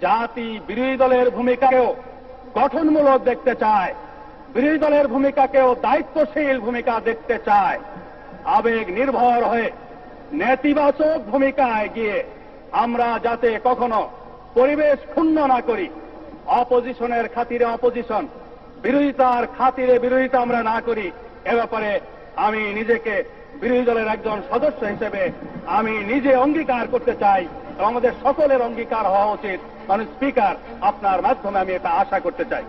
জাতি বিরোধী দলের ভূমিকাকেও গঠনমূলক দেখতে চায়, বিরোধী দলের ভূমিকাকেও দায়িত্বশীল ভূমিকা দেখতে চায়। আবেগ নির্ভর হয়ে নেতিবাচক ভূমিকায় গিয়ে আমরা যাতে কখনো পরিবেশ ক্ষুণ্ণ না করি, অপোজিশনের খাতিরে অপোজিশন, বিরোধিতার খাতিরে বিরোধিতা আমরা না করি, এ ব্যাপারে আমি নিজেকে বিরোধী দলের একজন সদস্য হিসেবে আমি নিজে অঙ্গীকার করতে চাই এবং আমাদের সকলের অঙ্গীকার হওয়া উচিত। মানে স্পিকার, আপনার মাধ্যমে আমি এটা আশা করতে চাই।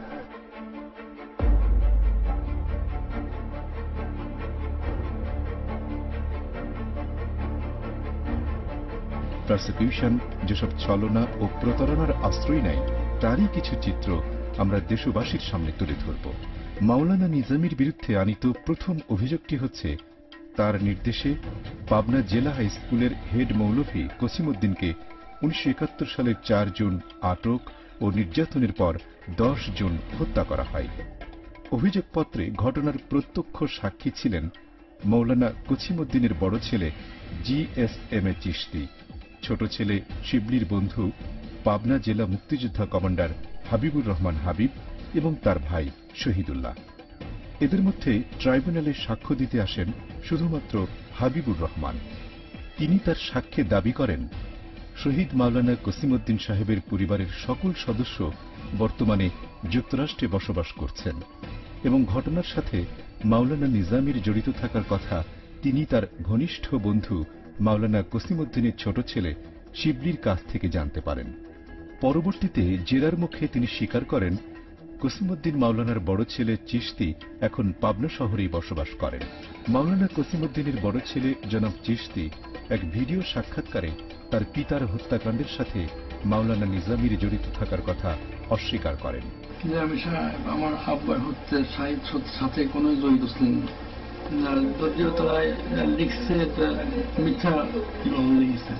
প্রসিকিউশন যেসব ছলনা ও প্রতারণার আশ্রয় নেয় তারই কিছু চিত্র আমরা দেশবাসীর সামনে তুলে ধরব। মাওলানা নিজামীর বিরুদ্ধে আনিত প্রথম অভিযোগটি হচ্ছে তার নির্দেশে পাবনা জেলা হাই স্কুলের হেড মৌলভী কসিমউদ্দিনকে 1971 সালের 4 জুন আটক ও নির্যাতনের পর 10 জুন হত্যা করা হয়। অভিযোগপত্রে ঘটনার প্রত্যক্ষ সাক্ষী ছিলেন মৌলানা কসিমউদ্দিনের বড় ছেলে GSM চিশতি, ছোট ছেলে শিবলির বন্ধু পাবনা জেলা মুক্তিযোদ্ধা কমান্ডার হাবিবুর রহমান হাবিব এবং তার ভাই শহীদুল্লাহ। এদের মধ্যে ট্রাইব্যুনালে সাক্ষ্য দিতে আসেন শুধুমাত্র হাবিবুর রহমান। তিনি তার সাক্ষ্যে দাবি করেন শহীদ মাওলানা কসিমউদ্দিন সাহেবের পরিবারের সকল সদস্য বর্তমানে যুক্তরাষ্ট্রে বসবাস করছেন এবং ঘটনার সাথে মাওলানা নিজামীর জড়িত থাকার কথা তিনি তার ঘনিষ্ঠ বন্ধু মাওলানা কসিমউদ্দিনের ছোট ছেলে শিবলির কাছ থেকে জানতে পারেন। পরবর্তীতে জেরার মুখে তিনি স্বীকার করেন কসিমউদ্দিন মাওলানার বড় ছেলে চিশতি এখন পাবনা শহরেই বসবাস করেন। মাওলানা কসিমউদ্দিনের বড় ছেলে জনাব চিশতি এক ভিডিও সাক্ষাৎকারে তার পিতার হত্যাকাণ্ডের সাথে মাওলানা নিজামীর জড়িত থাকার কথা অস্বীকার করেন। আমি আমার আব্বার হত্যা সাথে কোনো জড়িত ছিলেন না, যদিও তারা লিখছে মিথ্যা লিখছে।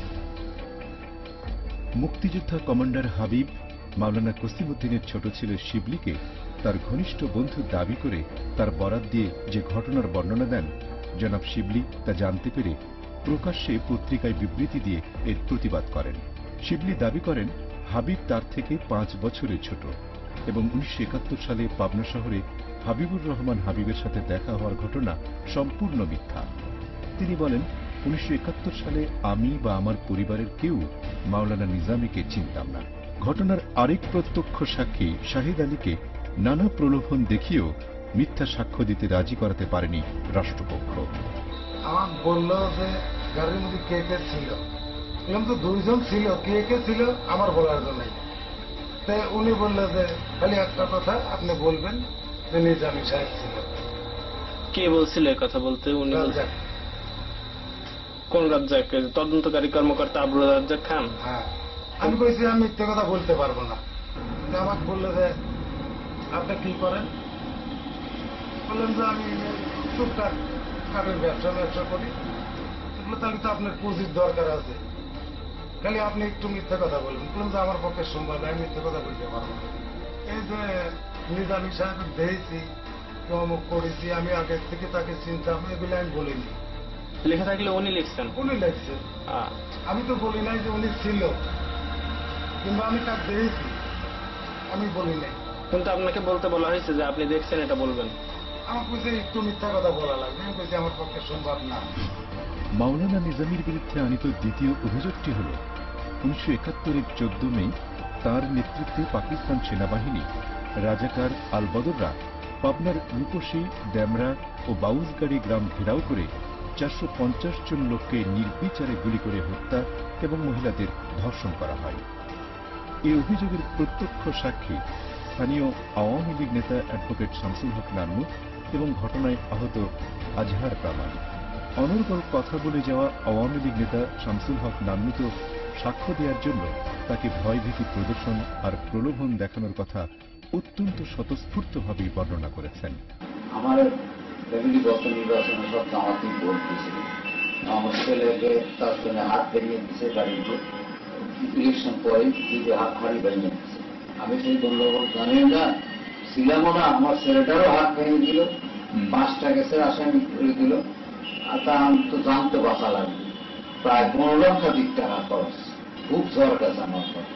মুক্তিযোদ্ধা কমান্ডার হাবিব মাওলানা কসিমউদ্দিনের ছোট ছেলে শিবলিকে তার ঘনিষ্ঠ বন্ধু দাবি করে তার বরাত দিয়ে যে ঘটনার বর্ণনা দেন, জনাব শিবলি তা জানতে পেরে প্রকাশ্যে পত্রিকায় বিবৃতি দিয়ে এর প্রতিবাদ করেন। শিবলি দাবি করেন হাবিব তার থেকে 5 বছরের ছোট এবং 1971 সালে পাবনা শহরে হাবিবুর রহমান হাবিবের সাথে দেখা হওয়ার ঘটনা সম্পূর্ণ মিথ্যা। তিনি বলেন 1971 সালে আমি বা আমার পরিবারের কেউ মাওলানা নিজামীকে চিনতাম না। ঘটনার আরেক প্রত্যক্ষ সাক্ষী শাহিদ আলীকে নানা প্রলোভন দেখিয়েও মিথ্যা সাক্ষ্য দিতে রাজি করাতে পারেনি রাষ্ট্রপক্ষ। আমার বলল যে গাড়ির মধ্যে কে কে ছিল, এরকম তো 2 জন ছিল, কে কে ছিল আমার বলার জন্য। তাই উনি বললো যে খালি একটা কথা আপনি বলবেন যে নিজামী সাহেব ছিল। কে বলছিল কথা বলতে? উনি কোন রাজ্জাক? তদন্তকারী কর্মকর্তা আবুল রাজ্জাক খান। হ্যাঁ, আমি কইছি আমি মিথ্যে কথা বলতে পারবো না। আমাকে বললো যে আপনি কি করেন? বললাম যে আমি টুকটাক কাঠের ব্যবসা করি। তাহলে তো আপনার পুঁজির দরকার আছে, খালি আপনি একটু মিথ্যে কথা বলবেন। বললাম যে আমার পক্ষে সম্ভব, আমি মিথ্যে কথা বলতে পারবো না। এই যে নিজামী সাহেব দেখেছি, অমুক করেছি, আমি আগে থেকে তাকে চিনতাম, এগুলো আমি বলিনি। লেখা থাকলে উনি লিখছেন? উনি লিখছেন, আমি তো বলি নাই যে উনি ছিল কিংবা আমি তার দেখেছি, আমি বলি নাই। কিন্তু আপনাকে বলতে বলা হয়েছে যে আপনি দেখছেন, এটা বলবেন। আমার কাছে একটু মিথ্যা কথা বলা লাগবে, আমি বলছি আমার পক্ষে সম্ভব না। মাওলানা নিজামীর বিরুদ্ধে আনিত দ্বিতীয় অভিযোগটি হল 1971-এর 14 মে তার নেতৃত্বে পাকিস্তান সেনাবাহিনী রাজাকার আল বদররা পাবনার রূপসী, ড্যামরা ও বাউজগাড়ি গ্রাম ঘেরাও করে 450 জন লোককে নির্বিচারে গুলি করে হত্যা এবং মহিলাদের ধর্ষণ করা হয়। এই অভিযোগের প্রত্যক্ষ সাক্ষী স্থানীয় আওয়ামী লীগ নেতা অ্যাডভোকেট শামসুল হক নান্নু এবং ঘটনায় আহত আজহার প্রামাণ। অনর্গল কথা বলে যাওয়া আওয়ামী লীগ নেতা শামসুল হক নান্নু তো সাক্ষ্য দেওয়ার জন্য তাকে ভয়ভীতি প্রদর্শন আর প্রলোভন দেখানোর কথা অত্যন্ত স্বতঃস্ফূর্তভাবেই বর্ণনা করেছেন। আমার ফ্যামিলিগত নির্বাচনে সব জামাতেই ভোট দিয়েছিল। আমার ছেলেকে তার জন্য হাত ভেঙে দিচ্ছে, গাড়িতে ইলেকশন পরে দিদি হাড়ি ভেঙে দিচ্ছে। আমি সেই গন্ডগোল জানি না, ছিলামও না। আমার ছেলেটারও হাত ভেঙে দিল, 5টা কেসের আসামি করে দিল। আর তা আমি তো জানতে বাঁচা লাগবে, প্রায় 15 লক্ষাধিক টাকা খরচ। খুব ঝড় গেছে আমার পর।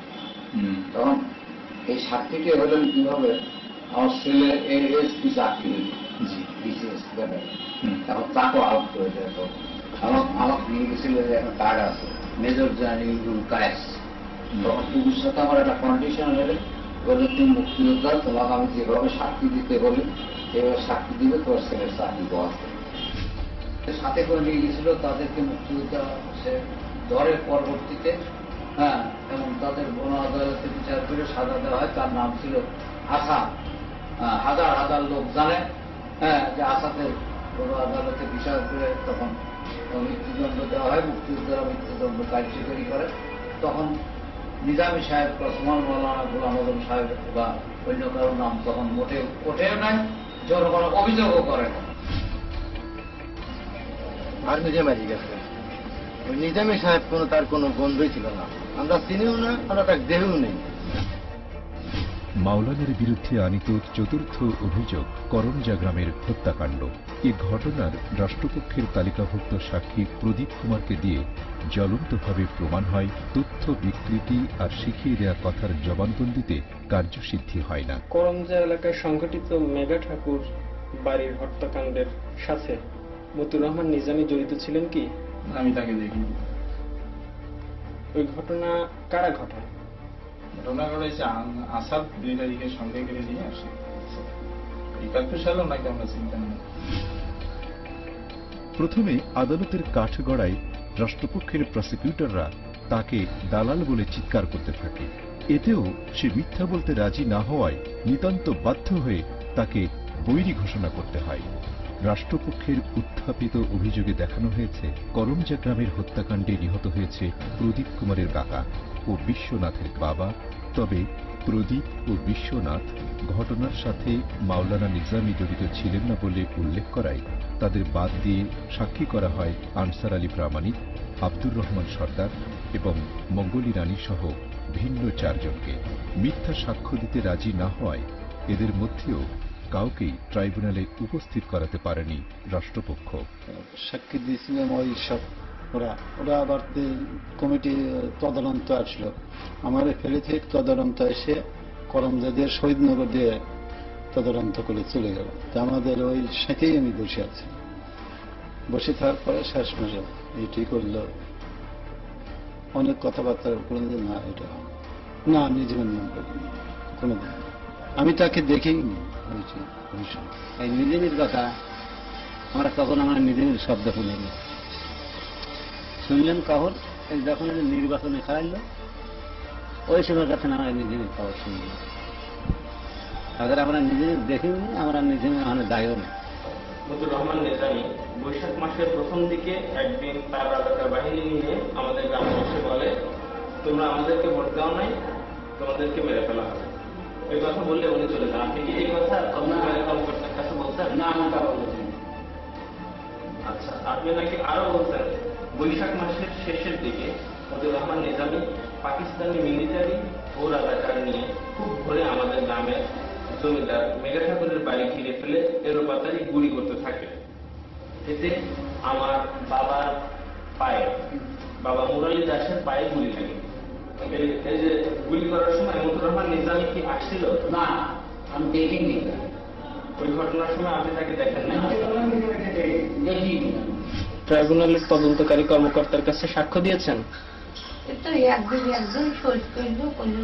তখন এই সাক্ষীকে হলেন কিভাবে, আমার ছেলে এসপি চাকরি বিসিএস এখন তাকেও আউট করে দেয়। আমাকে নিয়ে গেছিল যে এখন কার্ড আছে মেজর জেনারেল কায়েস। তখন পুলিশ সাথে আমার একটা কন্ডিশন হলে বলে তুমি মুক্তিযোদ্ধা, তোমাকে আমি যেভাবে সাক্ষী দিতে বলি এভাবে সাক্ষী দিবে, তোমার ছেলের চাকরি পাওয়া সাথে করে নিয়ে গেছিল। তাদেরকে মুক্তিযোদ্ধা সে ধরে পরবর্তীতে, হ্যাঁ, এবং তাদের বন আদালতে বিচার করে সাজা দেওয়া হয়। তার নাম ছিল আসাদ। হাজার হাজার লোক জানে, হ্যাঁ, যে আসাদের বন আদালতে বিচার করে তখন মৃত্যুদণ্ড দেওয়া হয়। মুক্তিযোদ্ধারা মৃত্যুদণ্ড কার্যকরী করে। তখন নিজামী সাহেব, ওসমান মৌলানা গোলাম আজম সাহেব বা অন্য কারোর নাম তখন মোটেও ওঠেও নাই, জোর কোনো অভিযোগও করে না। আর নিজে মারি গেছে। ওই নিজামী সাহেব তার কোনো বন্ধুই ছিল না, আমরা চিনিও না, আমরা তার দেহও নেই। মাওলানার বিরুদ্ধে আনিত চতুর্থ অভিযোগ করমজা গ্রামের হত্যাকাণ্ড। এ ঘটনার রাষ্ট্রপক্ষের তালিকাভুক্ত সাক্ষী প্রদীপ কুমারকে দিয়ে জ্বলন্তভাবে প্রমাণ হয় তথ্য বিকৃতি আর শিখিয়ে দেওয়া কথার জবানবন্দিতে কার্যসিদ্ধি হয় না। করমজা এলাকায় সংঘটিত মেঘা ঠাকুর বাড়ির হত্যাকাণ্ডের সাথে মতিউর রহমান নিজামী জড়িত ছিলেন কি? আমি তাকে দেখিনি। ওই ঘটনা কারা ঘটায়? ঘটনা ঘটেছে আসাদ 2 তারিখে সঙ্গে করে নিয়ে আসে। 71 সালেও নাকি আমরা চিন্তা নেই। প্রথমে আদালতের কাঠগড়ায় রাষ্ট্রপক্ষের প্রসিকিউটররা তাকে দালাল বলে চিৎকার করতে থাকে। এতেও সে মিথ্যা বলতে রাজি না হওয়ায় নিতান্ত বাধ্য হয়ে তাকে বৈরী ঘোষণা করতে হয়। রাষ্ট্রপক্ষের উত্থাপিত অভিযোগে দেখানো হয়েছে করমজা গ্রামের হত্যাকাণ্ডে নিহত হয়েছে প্রদীপ কুমারের কাকা ও বিশ্বনাথের বাবা। তবে প্রদীপ ও বিশ্বনাথ ঘটনার সাথে মাওলানা নিজামী জড়িত ছিলেন না বলে উল্লেখ করায় তাদের বাদ দিয়ে সাক্ষী করা হয় আনসার আলী প্রামাণিক, আব্দুর রহমান সর্দার এবং মঙ্গলী রানী সহ ভিন্ন 4 জনকে। মিথ্যা সাক্ষ্য দিতে রাজি না হওয়ায় এদের মধ্যেও কাউকেই ট্রাইব্যুনালে উপস্থিত করাতে পারেনি রাষ্ট্রপক্ষ। সাক্ষী দিয়েছিলেন ওই সব ওরা আবার কমিটি তদন্ত আসলো, আমার ফেলে থেকে তদন্ত এসে করমজাদের শহীদনগর দিয়ে তদন্ত করে চলে গেল। তা আমাদের ওই সাথেই আমি বসে আছি। বসে থাকার পরে শেষ মাসে এটি করলো, অনেক কথাবার্তা করলেন যে না এটা না, আমি জীবন নাম করিনি কোনোদিন, আমি তাকে দেখেই নি। এই নিজামীর কথা আমরা তখন আমরা নিজামীর শব্দ শুনিনি, শুনলেন কখন যখন নির্বাচনে খেলাইল ওই সময় কাছে আমরা নিজামীর খবর শুনলাম। তাদের আমরা নিজামীর দেখিনি, আমরা নিজামীর ওখানে দায়ও নেই। মতিউর রহমান নিজামী বৈশাখ মাসের প্রথম দিকে একদিন তার রাজাকার বাহিনী নিয়ে আমাদের গ্রামে এসে বলে, তোমরা আমাদেরকে ভোট দাও নাই, তোমাদেরকে মেরে ফেলা হবে। এই কথা বললে উনি চলে যান। আপনি কি এই কথা আপনার কর্মকর্তার কাছে বলছেন? না, আমি তা বলছি। আচ্ছা, আপনি নাকি আরো বলছেন বৈশাখ মাসের শেষের দিকে মতিউর রহমান নিজামী পাকিস্তানি মিলিটারি ও রাজাকার নিয়ে খুব ভোরে আমাদের গ্রামের জমিদার মেঘা ঠাকুরের বাড়ি ঘিরে ফেলে এলোপাতাড়ি গুলি করতে থাকে। এতে আমার বাবার পায়ে, বাবা মুরালী দাসের পায়ে গুলি লাগে। এই যে গুলি করার সময় মতিউর রহমান নিজামী কি আসছিল? না, আমি দেখিনি। ওই ঘটনার সময় আপনি তাকে দেখেন না? দেখিনি। ট্রাইব্যুনালের তদন্তকারী কর্মকর্তার কাছে সাক্ষ্য দিয়েছেন? তো একজন শোধ করলো,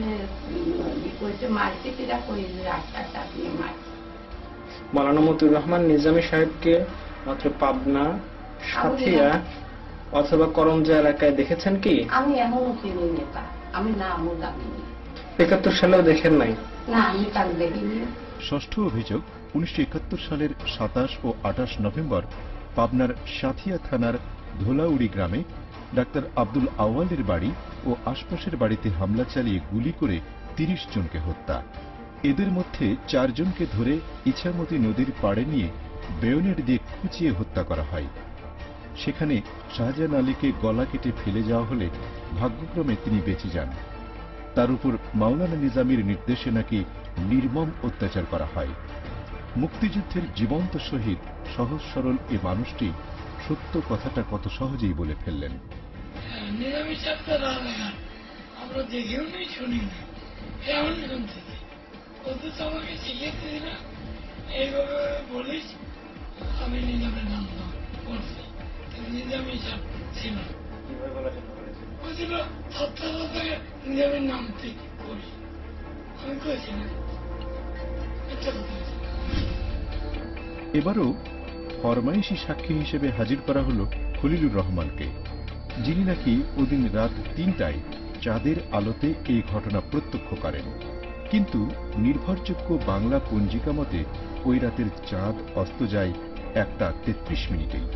করছে মার্কেটেরা করে রাস্তাটা দিয়ে মার। মাওলানা মতিউর রহমান নিজামী সাহেবকে মাত্র পাবনা, সাথিয়া অথবা করমজা এলাকায় দেখেছেন কি? আমি এমনও চিনি নেতা, আমি নামও জানি না। 71 সালেও দেখেন নাই? না, আমি তাকে দেখিনি। ষষ্ঠ অভিযোগ 1971 সালের 27 ও 28 নভেম্বর পাবনার সাথিয়া থানার ধোলাউড়ি গ্রামে ডাক্তার আব্দুল আওয়ালের বাড়ি ও আশপাশের বাড়িতে হামলা চালিয়ে গুলি করে 30 জনকে হত্যা। এদের মধ্যে 4 জনকে ধরে ইছামতি নদীর পাড়ে নিয়ে বেয়োনেট দিয়ে খুঁচিয়ে হত্যা করা হয়। সেখানে শাহজাহান আলীকে গলা কেটে ফেলে যাওয়া হলে ভাগ্যক্রমে তিনি বেঁচে যান। তার উপর মাওলানা নিজামীর নির্দেশে নাকি নির্মম অত্যাচার করা হয়। মুক্তিযুদ্ধের জীবন্ত শহীদ সহজ সরল এ মানুষটি সত্য কথাটা কত সহজেই বলে ফেললেন। নিজামী সাহেবটা রাজাকার, আমরা দেখেও নেই, শুনি না। এমন শুনতেছি অথচ আমাকে শিখেছি না এইভাবে বলিস আমি নিজামের নাম বলছি কিন্তু নিজাম হিসাব ছিল বলছিল সপ্তাহ থেকে নিজামের নাম তুই করিস আমি করেছি না একটা কথা হয়েছিল। এবারও ফরমাইশি সাক্ষী হিসেবে হাজির করা হল খলিলুর রহমানকে, যিনি নাকি ওদিন রাত ৩টায় চাঁদের আলোতে এই ঘটনা প্রত্যক্ষ করেন। কিন্তু নির্ভরযোগ্য বাংলা পঞ্জিকা মতে ওই রাতের চাঁদ অস্ত যায় 1:33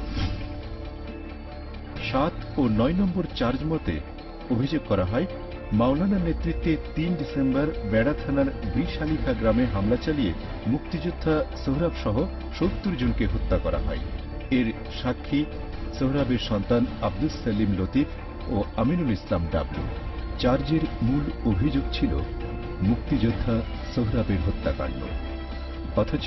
7 ও 9 নম্বর চার্জ মতে অভিযোগ করা হয় মাওলানার নেতৃত্বে ৩ ডিসেম্বর বেড়া থানার বৃষালিকা গ্রামে হামলা চালিয়ে মুক্তিযোদ্ধা সোহরাব সহ ৭০ জনকে হত্যা করা হয়। এর সাক্ষী সোহরাবের সন্তান আব্দুস সেলিম লতিফ ও আমিনুল ইসলাম ডাবলু। চার্জের মূল অভিযোগ ছিল মুক্তিযোদ্ধা সোহরাবের হত্যাকাণ্ড। অথচ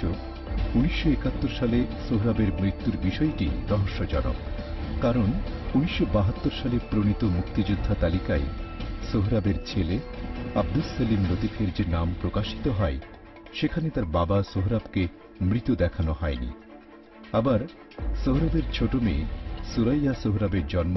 ১৯৭১ সালে সোহরাবের মৃত্যুর বিষয়টি রহস্যজনক, কারণ ১৯৭২ সালে প্রণীত মুক্তিযোদ্ধা তালিকায় সোহরাবের ছেলে আব্দুস সেলিম লতিফের যে নাম প্রকাশিত হয় সেখানে তার বাবা সোহরাবকে মৃত দেখানো হয়নি। আবার সোহরাবের ছোট মেয়ে সুরাইয়া সোহরাবের জন্ম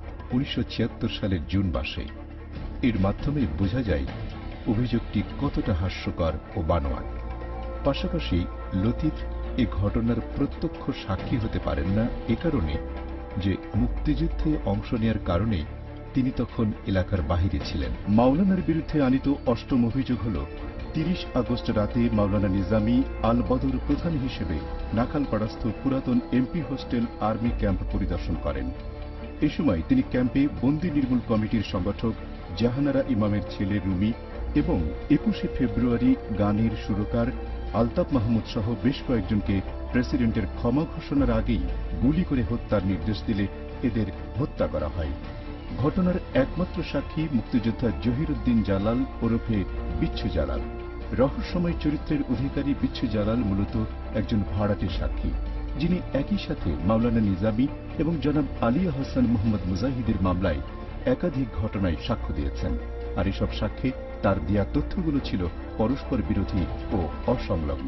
১৯৭৬ সালের জুন মাসে। এর মাধ্যমে বোঝা যায় অভিযোগটি কতটা হাস্যকর ও বানোয়াট। পাশাপাশি লতিফ এ ঘটনার প্রত্যক্ষ সাক্ষী হতে পারেন না এ কারণে যে মুক্তিযুদ্ধে অংশ নেয়ার কারণে তিনি তখন এলাকার বাহিরে ছিলেন। মাওলানার বিরুদ্ধে আনিত অষ্টম অভিযোগ হল ৩০ আগস্ট রাতে মাওলানা নিজামী আল বদর প্রধান হিসেবে নাখালপাড়াস্থ পুরাতন এমপি হোস্টেল আর্মি ক্যাম্প পরিদর্শন করেন। এ সময় তিনি ক্যাম্পে বন্দী নির্মূল কমিটির সংগঠক জাহানারা ইমামের ছেলে রুমি এবং ২১শে ফেব্রুয়ারি গানের সুরকার আলতাফ মাহমুদ সহ বেশ কয়েকজনকে প্রেসিডেন্টের ক্ষমা ঘোষণার আগেই গুলি করে হত্যার নির্দেশ দিলে এদের হত্যা করা হয়। ঘটনার একমাত্র সাক্ষী মুক্তিযোদ্ধা জহিরুদ্দিন জালাল ওরফে বিচ্ছু জালাল। রহস্যময় চরিত্রের অধিকারী বিচ্ছু জালাল মূলত একজন ভাড়াটে সাক্ষী, যিনি একই সাথে মাওলানা নিজামী এবং জনাব আলী আহসান মোহাম্মদ মুজাহিদের মামলায় একাধিক ঘটনায় সাক্ষ্য দিয়েছেন। আর এসব সাক্ষ্যে তার দেয়া তথ্যগুলো ছিল পরস্পর বিরোধী ও অসংলগ্ন।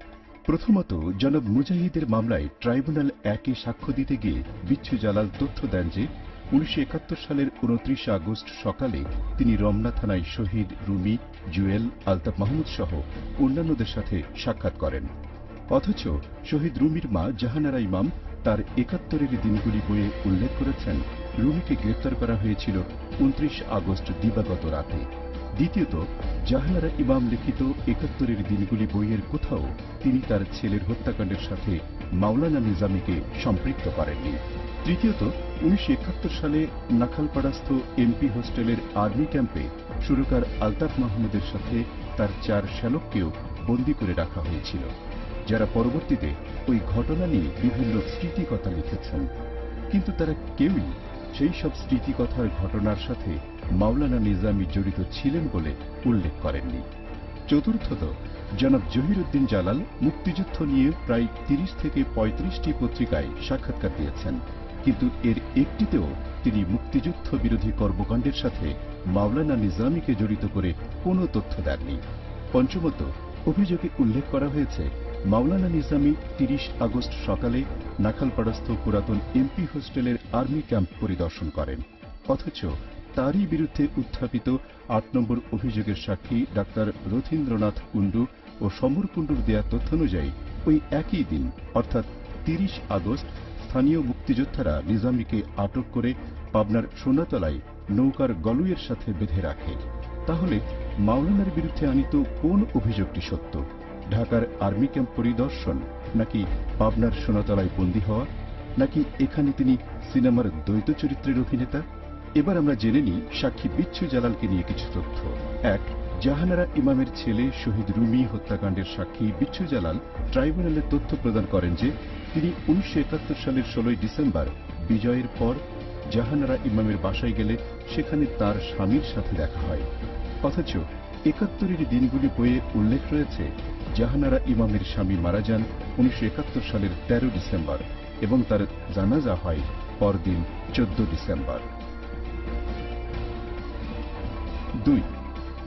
প্রথমত, জনাব মুজাহিদের মামলায় ট্রাইব্যুনাল ১-এ সাক্ষ্য দিতে গিয়ে বিচ্ছু জালাল তথ্য দেন যে ১৯৭১ সালের ২৯ আগস্ট সকালে তিনি রমনা থানায় শহীদ রুমি, জুয়েল, আলতাফ মাহমুদ সহ অন্যান্যদের সাথে সাক্ষাৎ করেন। অথচ শহীদ রুমির মা জাহানারা ইমাম তার ৭১-এর দিনগুলি বইয়ে উল্লেখ করেছেন রুমিকে গ্রেপ্তার করা হয়েছিল ২৯ আগস্ট দিবাগত রাতে। দ্বিতীয়ত, জাহানারা ইমাম লিখিত ৭১-এর দিনগুলি বইয়ের কোথাও তিনি তার ছেলের হত্যাকাণ্ডের সাথে মাওলানা নিজামীকে সম্পৃক্ত করেননি। তৃতীয়ত, ১৯৭১ সালে নাখালপাড়াস্থ এমপি হোস্টেলের আর্মি ক্যাম্পে সুরকার আলতাফ মাহমুদের সাথে তার ৪ শ্যালককেও বন্দী করে রাখা হয়েছিল, যারা পরবর্তীতে ওই ঘটনা নিয়ে বিভিন্ন স্মৃতিকথা লিখেছেন। কিন্তু তারা কেউই সেই সব স্মৃতিকথার ঘটনার সাথে মাওলানা নিজামী জড়িত ছিলেন বলে উল্লেখ করেননি। চতুর্থত, জনাব জহিরুদ্দিন জালাল মুক্তিযুদ্ধ নিয়ে প্রায় ৩০ থেকে ৩৫টি পত্রিকায় সাক্ষাৎকার দিয়েছেন, কিন্তু এর একটিতেও তিনি মুক্তিযুদ্ধ বিরোধী কর্মকাণ্ডের সাথে মাওলানা নিজামীকে জড়িত করে কোনো তথ্য দেননি। পঞ্চমত, অভিযোগে উল্লেখ করা হয়েছে মাওলানা নিজামী ৩০ আগস্ট সকালে নাখালপাড়াস্থ পুরাতন এমপি হোস্টেলের আর্মি ক্যাম্প পরিদর্শন করেন। অথচ তারই বিরুদ্ধে উত্থাপিত ৮ নম্বর অভিযোগের সাক্ষী ডাক্তার রথীন্দ্রনাথ কুণ্ডু ও সমর কুণ্ডুর দেয়া তথ্য অনুযায়ী ওই একই দিন অর্থাৎ ৩০ আগস্ট স্থানীয় মুক্তিযোদ্ধারা নিজামীকে আটক করে পাবনার সোনাতলায় নৌকার গলুইয়ের সাথে বেঁধে রাখে। তাহলে মাওলানার বিরুদ্ধে আনিত কোন অভিযোগটি সত্য? ঢাকার আর্মি ক্যাম্প পরিদর্শন, নাকি পাবনার সোনাতলায় বন্দী হওয়া, নাকি এখানে তিনি সিনেমার দ্বৈত চরিত্রের অভিনেতা? এবার আমরা জেনে নিই সাক্ষী বিচ্ছু জালালকে নিয়ে কিছু তথ্য। ১. জাহানারা ইমামের ছেলে শহীদ রুমি হত্যাকাণ্ডের সাক্ষী বিচ্ছু জালাল ট্রাইব্যুনালে তথ্য প্রদান করেন যে তিনি ১৯৭১ সালের ১৬ ডিসেম্বর বিজয়ের পর জাহানারা ইমামের বাসায় গেলে সেখানে তার স্বামীর সাথে দেখা হয়। অথচ ৭১-এর দিনগুলি বইয়ে উল্লেখ রয়েছে জাহানারা ইমামের স্বামী মারা যান ১৯৭১ সালের ১৩ ডিসেম্বর এবং তার জানাজা হয় পরদিন ১৪ ডিসেম্বর। ২.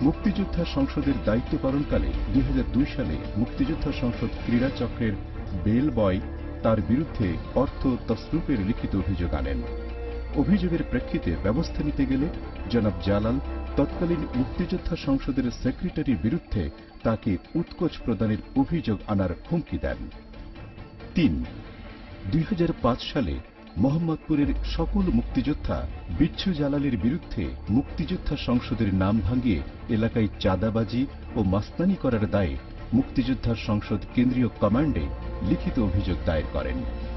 মুক্তিযোদ্ধা সংসদের দায়িত্ব পালনকালে 2002 সালে মুক্তিযোদ্ধা সংসদ ক্রীড়া চক্রের বেল বয় তার বিরুদ্ধে অর্থ তসরুফের লিখিত অভিযোগ আনেন। অভিযোগের প্রেক্ষিতে ব্যবস্থা নিতে গেলে জনাব জালাল তৎকালীন মুক্তিযোদ্ধা সংসদের সেক্রেটারির বিরুদ্ধে তাকে উৎকোচ প্রদানের অভিযোগ আনার হুমকি দেন। 3. 2005 সালে মোহাম্মদপুরের সকল মুক্তিযোদ্ধা বিচ্ছু জালালের বিরুদ্ধে মুক্তিযোদ্ধা সংসদের নাম ভাঙিয়ে এলাকায় চাঁদাবাজি ও মাস্তানি করার দায়ে মুক্তিযোদ্ধা সংসদ কেন্দ্রীয় কমান্ডে লিখিত অভিযোগ দায়ের করেন।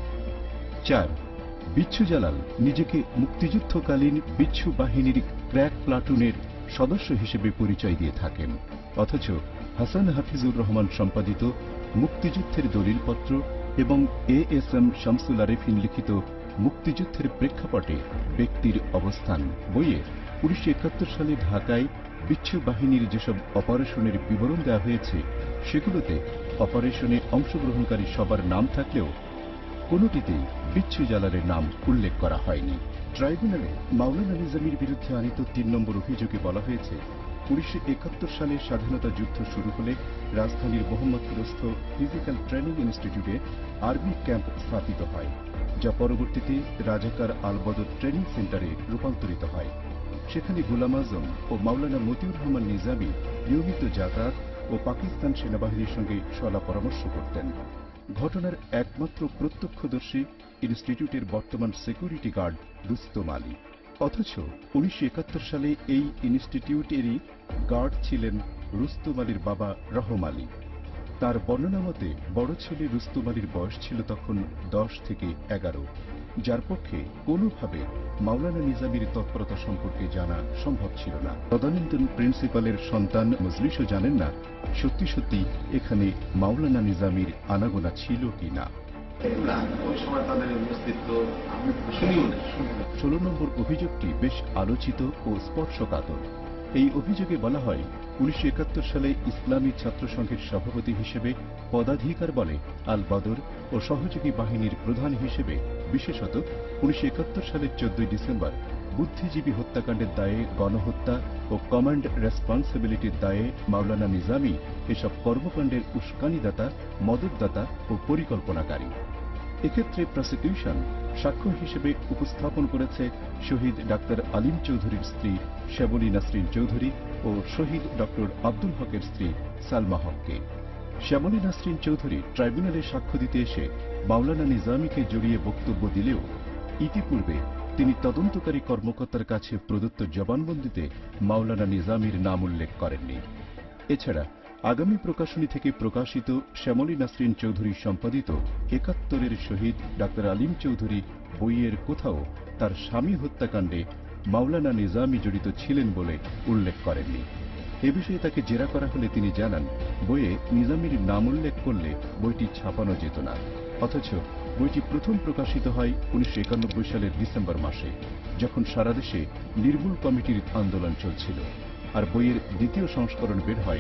4. বিচ্ছু জালাল নিজেকে মুক্তিযুদ্ধকালীন বিচ্ছু বাহিনীর ক্র্যাক প্লাটুনের সদস্য হিসেবে পরিচয় দিয়ে থাকেন, অথচ হাসান হাফিজুর রহমান সম্পাদিত মুক্তিযুদ্ধের দলিলপত্র এবং এএসএম শামসুল আরেফিন লিখিত মুক্তিযুদ্ধের প্রেক্ষাপটে ব্যক্তির অবস্থান বইয়ে 1971 সালে ঢাকায় বিচ্ছু বাহিনীর যেসব অপারেশনের বিবরণ দেওয়া হয়েছে সেগুলোতে অপারেশনে অংশগ্রহণকারী সবার নাম থাকলেও কোনোটিতেই বিচ্ছু জালালের নাম উল্লেখ করা হয়নি। ট্রাইব্যুনালে মাওলানা নিজামীর বিরুদ্ধে আনিত 3 নম্বর অভিযোগে বলা হয়েছে 1971 সালে স্বাধীনতা যুদ্ধ শুরু হলে রাজধানীর মোহাম্মদপুরস্থ ফিজিক্যাল ট্রেনিং ইনস্টিটিউটে আর্মি ক্যাম্প স্থাপিত হয়, যা পরবর্তীতে রাজাকার আল-বদর ট্রেনিং সেন্টারে রূপান্তরিত হয়। সেখানে গোলাম আজম ও মাওলানা মতিউর রহমান নিজামী নিয়মিত যাতায়াত ও পাকিস্তান সেনাবাহিনীর সঙ্গে সলা পরামর্শ করতেন। ঘটনার একমাত্র প্রত্যক্ষদর্শী ইনস্টিটিউটের বর্তমান সিকিউরিটি গার্ড রুস্তম আলী, অথচ 1971 সালে এই ইনস্টিটিউটেরই গার্ড ছিলেন রুস্তম আলীর বাবা রহম আলী। তার বর্ণনা মতে বড় ছেলে রুস্তম আলীর বয়স ছিল তখন 10 থেকে 11, যার পক্ষে কোনোভাবে মাওলানা নিজামীর তৎপরতা সম্পর্কে জানা সম্ভব ছিল না। তদানীন্তন প্রিন্সিপালের সন্তান মজলিসও জানেন না সত্যি সত্যি এখানে মাওলানা নিজামীর আনাগোনা ছিল কি না। 16 নম্বর অভিযোগটি বেশ আলোচিত ও স্পর্শকাতর। এই অভিযোগে বলা হয় 1971 সালে ইসলামী ছাত্র সংঘের সভাপতি হিসেবে পদাধিকার বলে আল বদর ও সহযোগী বাহিনীর প্রধান হিসেবে বিশেষত 1971 সালের 14 ডিসেম্বর বুদ্ধিজীবী হত্যাকাণ্ডের দায়ে গণহত্যা ও কমান্ড রেসপন্সিবিলিটির দায়ে মাওলানা নিজামী এসব কর্মকাণ্ডের উস্কানিদাতা, মদতদাতা ও পরিকল্পনাকারী। এক্ষেত্রে প্রসিকিউশন সাক্ষ্য হিসেবে উপস্থাপন করেছে শহীদ ডাক্তার আলিম চৌধুরীর স্ত্রী শ্যামলী নাসরিন চৌধুরী ও শহীদ ডক্টর আব্দুল হকের স্ত্রী সালমা হককে। শ্যামলী নাসরিন চৌধুরী ট্রাইব্যুনালে সাক্ষ্য দিতে এসে মাওলানা নিজামীকে জড়িয়ে বক্তব্য দিলেও ইতিপূর্বে তিনি তদন্তকারী কর্মকর্তার কাছে প্রদত্ত জবানবন্দিতে মাওলানা নিজামীর নাম উল্লেখ করেননি। এছাড়া আগামী প্রকাশনী থেকে প্রকাশিত শ্যামলী নাসরিন চৌধুরী সম্পাদিত 71-এর শহীদ ডাক্তার আলিম চৌধুরী বইয়ের কোথাও তার স্বামী হত্যাকাণ্ডে মাওলানা নিজামী জড়িত ছিলেন বলে উল্লেখ করেননি। এ বিষয়ে তাকে জেরা করা হলে তিনি জানান বইয়ে নিজামীর নাম উল্লেখ করলে বইটি ছাপানো যেত না, অথচ বইটি প্রথম প্রকাশিত হয় 1991 সালের ডিসেম্বর মাসে, যখন সারা দেশে নির্মূল কমিটির আন্দোলন চলছিল, আর বইয়ের দ্বিতীয় সংস্করণ বের হয়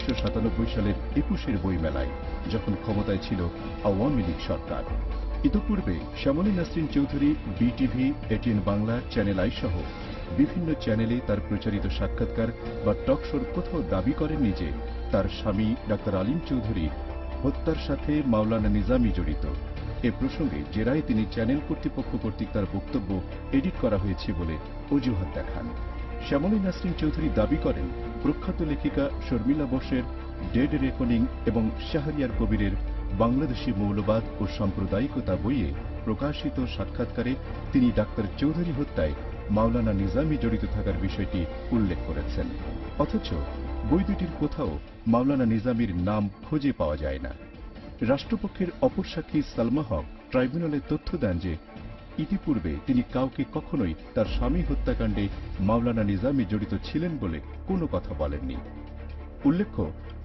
1997 সালের 21-এর বইমেলায়, যখন ক্ষমতায় ছিল আওয়ামী লীগ সরকার। ইতোপূর্বে Shyamali Nasrin Chowdhury BTV, ATN Bangla, channel I সহ বিভিন্ন চ্যানেলে তার প্রচারিত সাক্ষাৎকার বা টকশোর কোথাও দাবি করেননি যে তার স্বামী ডাক্তার আলিম চৌধুরী হত্যার সাথে মাওলানা নিজামী জড়িত। এ প্রসঙ্গে জেরায় তিনি চ্যানেল কর্তৃপক্ষ কর্তৃক তার বক্তব্য এডিট করা হয়েছে বলে অজুহাত দেখান। শ্যামলী নাসরিন চৌধুরী দাবি করেন প্রখ্যাত লেখিকা শর্মিলা বোসের ডেড রেকনিং এবং শাহরিয়ার কবিরের বাংলাদেশী মৌলবাদ ও সাম্প্রদায়িকতা বইয়ে প্রকাশিত সাক্ষাৎকারে তিনি ডাক্তার চৌধুরী হত্যায় মাওলানা নিজামী জড়িত থাকার বিষয়টি উল্লেখ করেছেন, অথচ বই দুটির কোথাও মাওলানা নিজামীর নাম খুঁজে পাওয়া যায় না। রাষ্ট্রপক্ষের অপর সাক্ষী সালমা হক ট্রাইব্যুনালে তথ্য দেন যে ইতিপূর্বে তিনি কাউকে কখনোই তার স্বামী হত্যাকাণ্ডে মাওলানা নিজামী জড়িত ছিলেন বলে কোনো কথা বলেননি। উল্লেখ্য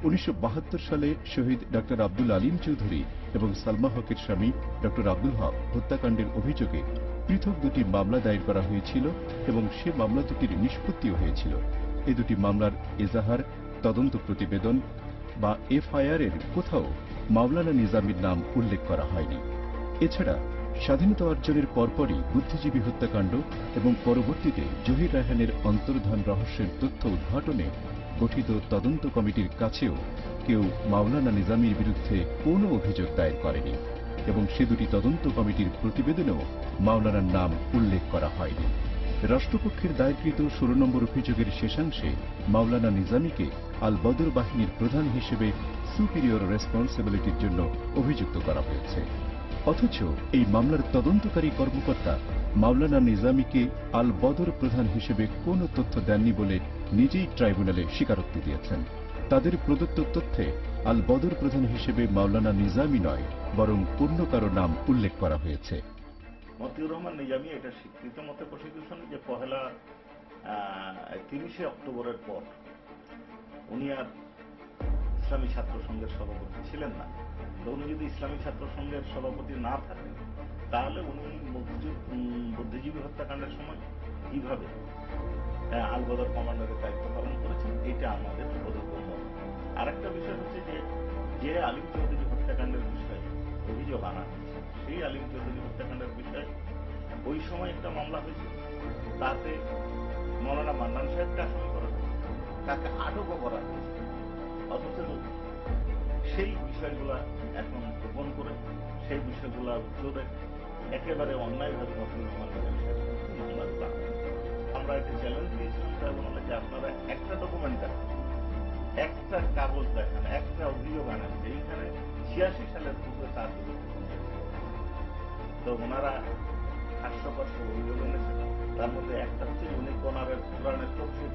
1972 সালে শহীদ ডক্টর আব্দুল আলিম চৌধুরী এবং সালমা হকের স্বামী ডক্টর আব্দুল হক হত্যাকাণ্ডের অভিযোগে পৃথক দুটি মামলা দায়ের করা হয়েছিল এবং সে মামলা দুটির নিষ্পত্তিও হয়েছিল। এ দুটি মামলার এজাহার, তদন্ত প্রতিবেদন বা এফআইআর এর কোথাও মাওলানা নিজামীর নাম উল্লেখ করা হয়নি। এছাড়া স্বাধীনতা অর্জনের পরপরই বুদ্ধিজীবী হত্যাকাণ্ড এবং পরবর্তীতে জহির রায়হানের অন্তর্ধান রহস্যের তথ্য উদ্ঘাটনে গঠিত তদন্ত কমিটির কাছেও কেউ মাওলানা নিজামীর বিরুদ্ধে কোনো অভিযোগ দায়ের করেনি এবং সে দুটি তদন্ত কমিটির প্রতিবেদনেও মাওলানার নাম উল্লেখ করা হয়নি। রাষ্ট্রপক্ষের দায়েরকৃত 16 নম্বর অভিযোগের শেষাংশে মাওলানা নিজামীকে আল বদর বাহিনীর প্রধান হিসেবে সুপিরিয়র রেসপন্সিবিলিটির জন্য অভিযুক্ত করা হয়েছে। অথচ এই মামলার তদন্তকারী কর্মকর্তা মাওলানা নিজামীকে আল বদর প্রধান হিসেবে কোনো তথ্য দেননি বলে নিজেই ট্রাইব্যুনালে স্বীকারোক্তি দিয়েছেন। তাদের প্রদত্ত তথ্যে আল বদর প্রধান হিসেবে মাওলানা নিজামী নয়, বরং অন্য কারো নাম উল্লেখ করা হয়েছে। মতিউর রহমান নিজামী এটা স্বীকৃত মতে প্রসিকিউশনে যে পহেলা 30শে অক্টোবরের পর উনি আর ইসলামী ছাত্র সংঘের সভাপতি ছিলেন না। উনি যদি ইসলামী ছাত্র সংঘের সভাপতি না থাকেন তাহলে উনি বুদ্ধিজীবী হত্যাকাণ্ডের সময় কিভাবে আল বদর কমান্ডারের দায়িত্ব পালন করেছেন, এটা আমাদের বোধগম্য। আর একটা বিষয় হচ্ছে যে আলিম চৌধুরী হত্যাকাণ্ডের বিষয়ে অভিযোগ আনা হয়েছে, সেই আলিম চৌধুরী হত্যাকাণ্ডের বিষয়ে ওই সময় একটা মামলা হয়েছে, তাতে মৌলানা মান্নান সাহেবকে আসামি করা হয়েছে, তাকে আটকও করা হয়েছে। অথচ সেই বিষয়গুলা এখন গোপন করে সেই বিষয়গুলা জোরে একেবারে অন্যায়ভাবে মতিউর রহমান নিজামী সাহেব মামলাগুলো আমরা একটা চ্যালেঞ্জ দিয়েছিলাম ট্রাইব্যুনালে যে আপনারা একটা ডকুমেন্ট দেখান, একটা কাগজ দেখান, একটা অভিযোগ আনেন যে এইখানে 86 সালের পূর্বে তার তো ওনারা হাস্যকর অভিযোগ এনেছেন। তার মধ্যে একটা হচ্ছে উনি কোরআনের তফসির,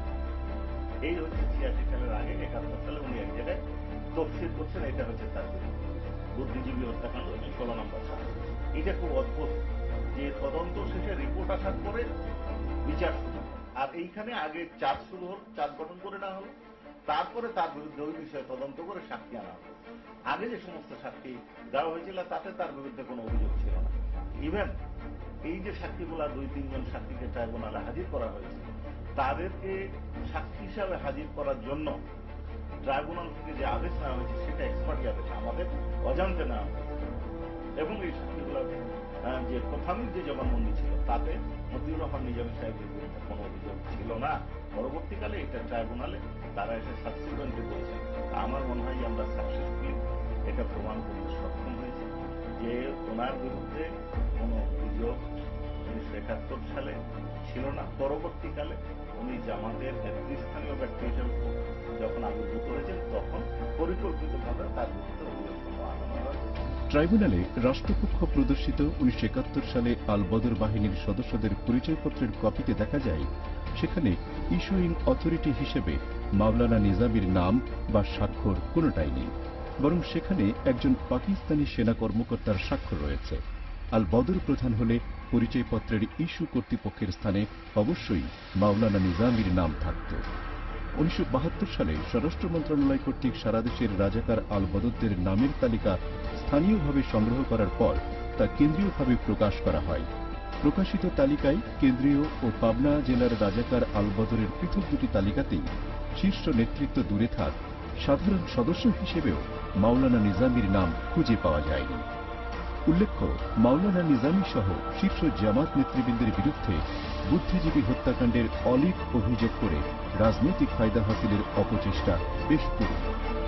এই হচ্ছে 86 সালের আগে 71 সালে উনি এক জায়গায় তফসির করছেন, এটা হচ্ছে তার বুদ্ধিজীবী হত্যাকাণ্ড 16 নম্বর সাল। এটা খুব অদ্ভুত যে তদন্ত শেষে রিপোর্ট আসার পরে বিচার শুরু, আর এইখানে আগে চার্জ শুরু হল, চার্জ গঠন করে নেওয়া হলো, তারপরে তার বিরুদ্ধে ওই বিষয়ে তদন্ত করে সাক্ষী আনা হলো। আগে যে সমস্ত সাক্ষী দেওয়া হয়েছিল তাতে তার বিরুদ্ধে কোনো অভিযোগ ছিল না। ইভেন এই যে সাক্ষীগুলা 2-3 জন সাক্ষীকে ট্রাইব্যুনালে হাজির করা হয়েছে, তাদেরকে সাক্ষী হিসাবে হাজির করার জন্য ট্রাইব্যুনাল থেকে যে আদেশ নেওয়া হয়েছে সেটা এক্সপার্টি আদেশ, আমাদের অজান্তে নেওয়া হয়েছে। এবং এই সাক্ষীগুলোর যে প্রথমিক যে জবানবন্দি ছিল তাতে মতিউর রহমান নিজামী সাহেবের বিরুদ্ধে কোনো অভিযোগ ছিল না। পরবর্তীকালে এটা ট্রাইব্যুনালে তারা এসে সাবসিকুয়েন্টলি বলছেন। আমার মনে হয় যে আমরা সাকসেসফুলি এটা প্রমাণ করতে সক্ষম হয়েছে যে ওনার বিরুদ্ধে কোনো অভিযোগ 1971 সালে ছিল না। পরবর্তীকালে উনি জামাতের নেতৃস্থানীয় ব্যক্তি হিসেবে যখন আবির্ভূত হয়েছেন তখন পরিকল্পিতভাবে তার বিরুদ্ধে অভিযোগ আনানো হয়েছে। ট্রাইব্যুনালে রাষ্ট্রপক্ষ প্রদর্শিত 1971 সালে আল বদর বাহিনীর সদস্যদের পরিচয়পত্রের কপিতে দেখা যায় সেখানে ইস্যুইং অথরিটি হিসেবে মাওলানা নিজামীর নাম বা স্বাক্ষর কোনোটাই নেই, বরং সেখানে একজন পাকিস্তানি সেনা কর্মকর্তার স্বাক্ষর রয়েছে। আল বদর প্রধান হলে পরিচয়পত্রের ইস্যু কর্তৃপক্ষের স্থানে অবশ্যই মাওলানা নিজামীর নাম থাকত। 1972 সালে স্বরাষ্ট্র মন্ত্রণালয় কর্তৃক সারা দেশের রাজাকার আল বদরদের নামের তালিকা স্থানীয়ভাবে সংগ্রহ করার পর তা কেন্দ্রীয়ভাবে প্রকাশ করা হয়। প্রকাশিত তালিকায় কেন্দ্রীয় ও পাবনা জেলার রাজাকার আল বদরের পৃথক দুটি তালিকাতেই শীর্ষ নেতৃত্ব দূরে থাক, সাধারণ সদস্য হিসেবেও মাওলানা নিজামীর নাম খুঁজে পাওয়া যায়নি। উল্লেখ্য, মাওলানা নিজামী সহ শীর্ষ জামাত নেতৃবৃন্দের বিরুদ্ধে বুদ্ধিজীবী হত্যাকাণ্ডের অলিক অভিযোগ করে রাজনৈতিক ফায়দা হাসিলের অপচেষ্টা বেশ পুরনো।